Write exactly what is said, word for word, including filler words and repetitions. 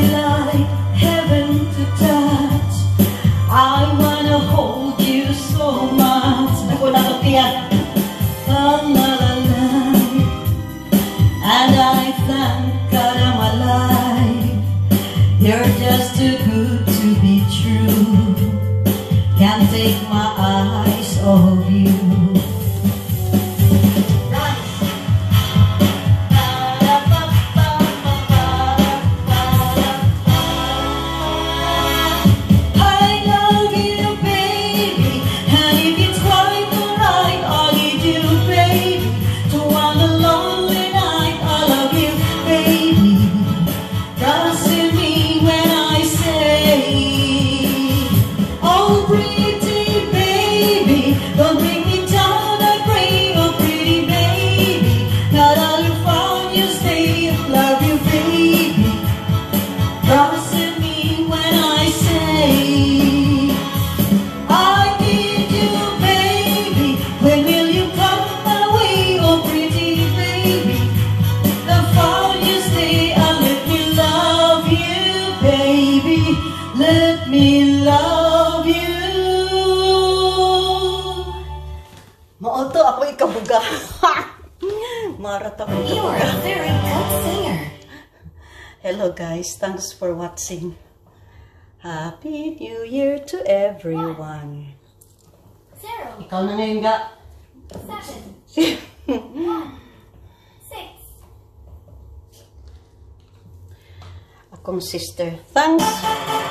like heaven to touch. I wanna hold you so much. Ako na katiyan. La la la la. And I thank God I'm alive. You're just too good to be true. Can't take my eyes off you. Let me love you. Maoto ako ikabuga. Marat ako ikabuga. You are a very good singer. Hello guys, thanks for watching. Happy New Year to everyone. Zero. Ikaw na ngayon ga. Seven. One. Six. Akong sister. Thanks.